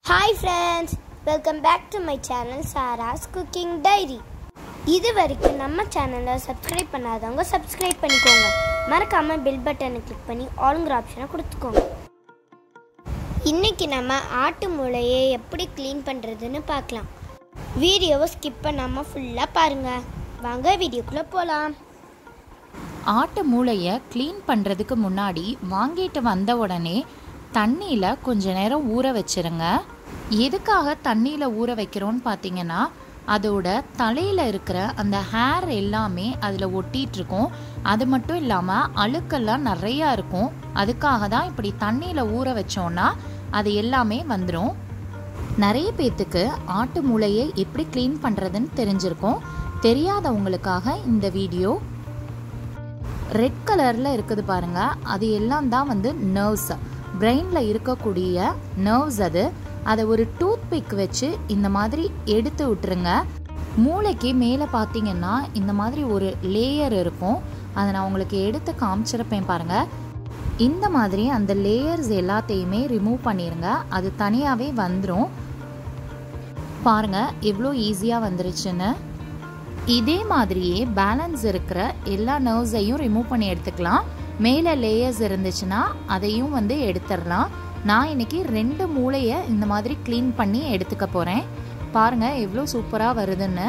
Hi friends, welcome back to my channel Sarah's Cooking Diary. இதுவரைக்கும் நம்ம சேனலை subscribe பண்ணாதவங்க சப்ஸ்கிரைப் பண்ணிக்கோங்க. மறக்காம பெல் பட்டனை கிளிக் பண்ணி ஆல்ங்கிற ஆப்ஷனை கொடுத்துக்கோங்க. இன்னைக்கு நம்ம ஆட்டு மூளையை எப்படி க்ளீன் பண்ணுறதுன்னு பார்க்கலாம். வீடியோவை ஸ்கிப் பண்ணாமல் ஃபுல்லாக பாருங்கள். வாங்க வீடியோக்குள்ளே போகலாம். ஆட்டு மூளையை க்ளீன் பண்ணுறதுக்கு முன்னாடி வாங்கிட்டு வந்த உடனே தண்ணியில் கொஞ்ச நேரம் ஊற வச்சுருங்க. எதுக்காக தண்ணியில் ஊற வைக்கிறோன்னு பார்த்தீங்கன்னா, அதோட தலையில் இருக்கிற அந்த ஹேர் எல்லாமே அதில் ஒட்டிகிட்ருக்கும். அது மட்டும் இல்லாமல் அழுக்கெல்லாம் நிறையா இருக்கும். அதுக்காக தான் இப்படி தண்ணியில் ஊற வச்சோன்னா அது எல்லாமே வந்துடும். நிறைய பேர்த்துக்கு ஆட்டு மூளையை எப்படி க்ளீன் பண்ணுறதுன்னு தெரிஞ்சிருக்கும். தெரியாதவங்களுக்காக இந்த வீடியோ. ரெட் கலரில் இருக்குது பாருங்கள், அது எல்லாம் தான் நர்வ்ஸ், பிரெயினில் இருக்கக்கூடிய நர்வ்ஸ். அதை ஒரு டூத் பிக் வச்சு இந்த மாதிரி எடுத்து விட்டுருங்க. மூளைக்கு மேலே பார்த்தீங்கன்னா இந்த மாதிரி ஒரு லேயர் இருக்கும். அதை நான் உங்களுக்கு எடுத்து காமிச்சிருப்பேன் பாருங்கள். இந்த மாதிரி அந்த லேயர்ஸ் எல்லாத்தையுமே ரிமூவ் பண்ணிடுங்க. அது தனியாகவே வந்துடும். பாருங்கள் எவ்வளோ ஈஸியாக வந்துருச்சுன்னு. இதே மாதிரியே பேலன்ஸ் இருக்கிற எல்லா நர்வ்ஸையும் ரிமூவ் பண்ணி எடுத்துக்கலாம். மேலே லேயர்ஸ் இருந்துச்சுன்னா அதையும் எடுத்துடலாம். நான் இன்னைக்கு 2 மூளையை இந்த மாதிரி க்ளீன் பண்ணி எடுத்துக்க போகிறேன். பாருங்கள் எவ்வளோ சூப்பராக வருதுன்னு.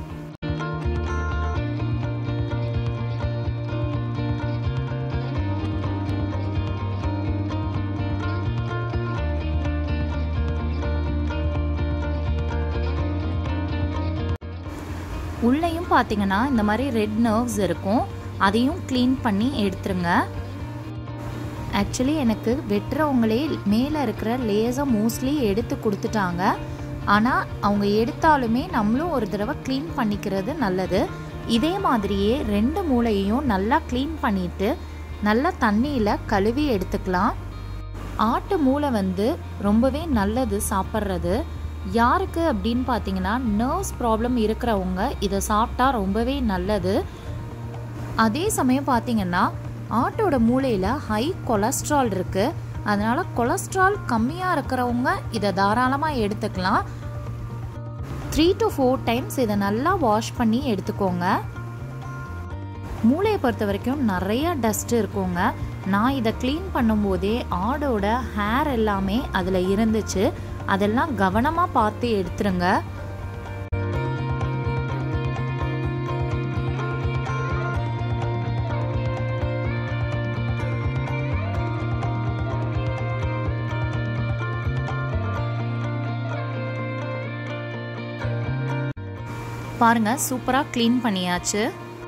உள்ளேயும் பார்த்தீங்கன்னா இந்த மாதிரி ரெட் நர்வ்ஸ் இருக்கும். அதையும் க்ளீன் பண்ணி எடுத்துருங்க. ஆக்சுவலி எனக்கு வெட்டுறவங்களே மேலே இருக்கிற லேயர்ஸை மோஸ்ட்லி எடுத்து கொடுத்துட்டாங்க. ஆனால் அவங்க எடுத்தாலுமே நம்மளும் ஒரு தடவை க்ளீன் பண்ணிக்கிறது நல்லது. இதே மாதிரியே 2 மூளையையும் நல்லா க்ளீன் பண்ணிவிட்டு நல்லா தண்ணியில் கழுவி எடுத்துக்கலாம். ஆட்டு மூளை ரொம்பவே நல்லது சாப்பிட்றது. யாருக்கு அப்படின்னு பார்த்தீங்கன்னா, நர்வ்ஸ் ப்ராப்ளம் இருக்கிறவங்க இதை சாப்பிட்டா ரொம்பவே நல்லது. அதே சமயம் பார்த்தீங்கன்னா, ஆட்டோட மூளையில் ஹை கொலஸ்ட்ரால் இருக்குது. அதனால் கொலஸ்ட்ரால் கம்மியாக இருக்கிறவங்க இதை தாராளமாக எடுத்துக்கலாம். 3 to 4 டைம்ஸ் இதை நல்லா வாஷ் பண்ணி எடுத்துக்கோங்க. மூளையை பொறுத்த வரைக்கும் நிறைய டஸ்ட் இருக்குங்க. நான் இதை க்ளீன் பண்ணும்போதே ஆடோட ஹேர் எல்லாமே அதில் இருந்துச்சு. அதெல்லாம் கவனமாக பார்த்து எடுத்துருங்க. பாருங்க சூப்பராக க்ளீன் பண்ணியாச்சு.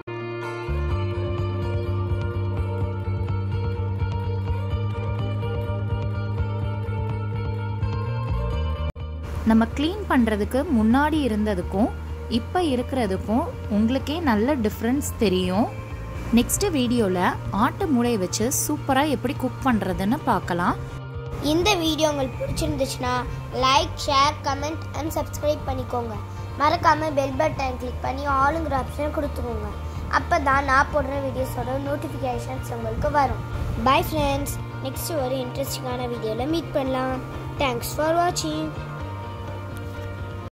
நம்ம க்ளீன் பண்ணுறதுக்கு முன்னாடி இருந்ததுக்கும் இப்போ இருக்கிறதுக்கும் உங்களுக்கே நல்ல டிஃப்ரென்ஸ் தெரியும். நெக்ஸ்ட் வீடியோவில் ஆட்டு மூளையை வச்சு சூப்பராக எப்படி குக் பண்ணுறதுன்னு பார்க்கலாம். இந்த வீடியோ உங்களுக்கு பிடிச்சிருந்துச்சுன்னா like, share, comment and subscribe பண்ணிக்கோங்க. மறக்காமல் பெல் பட்டன் கிளிக் பண்ணி ஆளுங்கிற ஆப்ஷனை கொடுத்துக்கோங்க. அப்போ தான் நான் போடுற வீடியோஸோட நோட்டிஃபிகேஷன்ஸ் உங்களுக்கு வரும். பை ஃப்ரெண்ட்ஸ், நெக்ஸ்ட் ஒரு இன்ட்ரெஸ்டிங்கான வீடியோவில் மீட் பண்ணலாம். தேங்க்ஸ் ஃபார் வாட்சிங்.